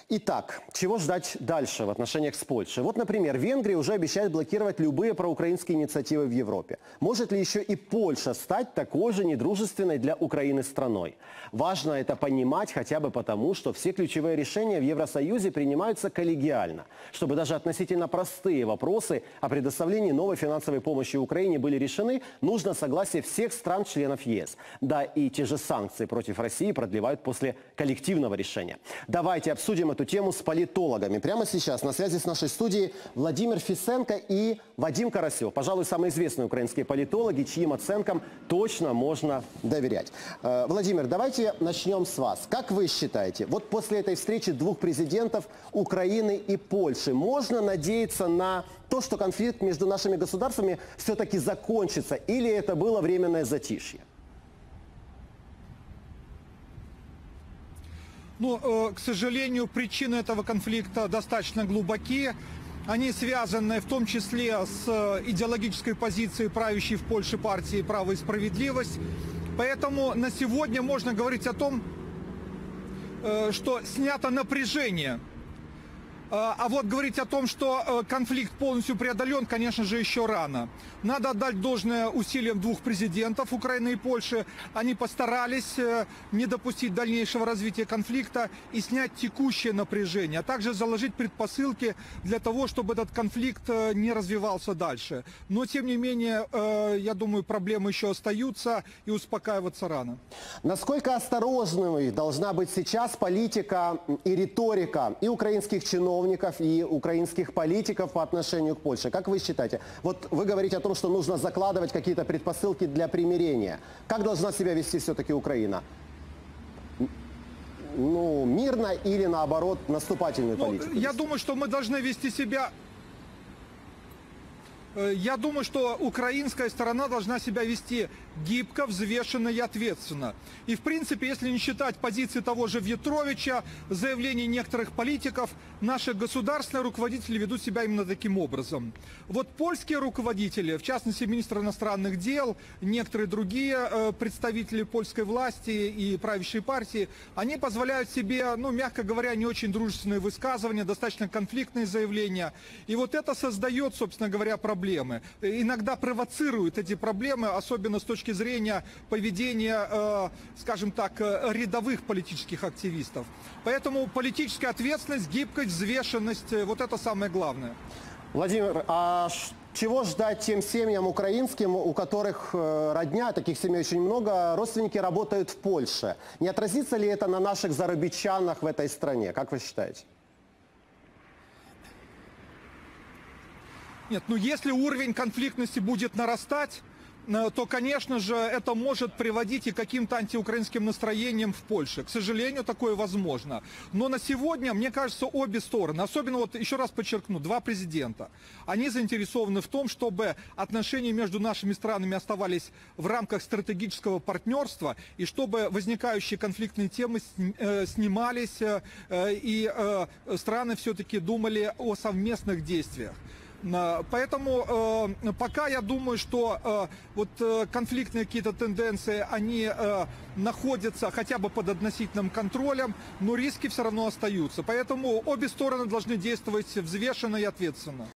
Итак, чего ждать дальше в отношениях с Польшей? Вот, например, Венгрия уже обещает блокировать любые проукраинские инициативы в Европе. Может ли еще и Польша стать такой же недружественной для Украины страной? Важно это понимать хотя бы потому, что все ключевые решения в Евросоюзе принимаются коллегиально, чтобы даже относительно простые вопросы о предоставлении новой финансовой помощи Украине были решены, нужно согласие всех стран-членов ЕС. Да, и те же санкции против России продлевают после коллективного решения. Давайте обсудим эту тему с политологами. Прямо сейчас на связи с нашей студией Владимир Фисенко и Вадим Карасев. Пожалуй, самые известные украинские политологи, чьим оценкам точно можно доверять. Владимир, давайте начнем с вас. Как вы считаете, вот после этой встречи двух президентов Украины и Польши можно надеяться на то, что конфликт между нашими государствами все-таки закончится, или это было временное затишье? К сожалению, причины этого конфликта достаточно глубокие. Они связаны в том числе с идеологической позицией правящей в Польше партии «Право и справедливость». Поэтому на сегодня можно говорить о том, что снято напряжение. А вот говорить о том, что конфликт полностью преодолен, конечно же, еще рано. Надо отдать должное усилиям двух президентов Украины и Польши. Они постарались не допустить дальнейшего развития конфликта и снять текущее напряжение, а также заложить предпосылки для того, чтобы этот конфликт не развивался дальше. Но, тем не менее, я думаю, проблемы еще остаются и успокаиваться рано. Насколько осторожной должна быть сейчас политика и риторика и украинских чиновников, и украинских политиков по отношению к Польше? Как вы считаете? Вот вы говорите о том, что нужно закладывать какие-то предпосылки для примирения. Как должна себя вести все-таки Украина? Ну, мирно или, наоборот, наступательную политику? Я думаю, что мы должны вести себя... Я думаю, что украинская сторона должна себя вести гибко, взвешенно и ответственно. И, в принципе, если не считать позиции того же Вьятровича, заявлений некоторых политиков, наши государственные руководители ведут себя именно таким образом. Вот польские руководители, в частности, министр иностранных дел, некоторые другие представители польской власти и правящей партии, они позволяют себе, мягко говоря, не очень дружественные высказывания, достаточно конфликтные заявления. И вот это создает, собственно говоря, проблемы. Иногда провоцируют эти проблемы, особенно с точки зрения поведения, скажем так, рядовых политических активистов. Поэтому политическая ответственность, гибкость, взвешенность – вот это самое главное. Владимир, а чего ждать тем семьям украинским, у которых родня, таких семей очень много, родственники работают в Польше? Не отразится ли это на наших зарубежчанах в этой стране? Как вы считаете? Нет, если уровень конфликтности будет нарастать, то, конечно же, это может приводить и к каким-то антиукраинским настроениям в Польше. К сожалению, такое возможно. Но на сегодня, мне кажется, обе стороны, особенно, еще раз подчеркну, два президента, они заинтересованы в том, чтобы отношения между нашими странами оставались в рамках стратегического партнерства, и чтобы возникающие конфликтные темы снимались, и страны все-таки думали о совместных действиях. Поэтому пока я думаю, что конфликтные какие-то тенденции, они находятся хотя бы под относительным контролем, но риски все равно остаются. Поэтому обе стороны должны действовать взвешенно и ответственно.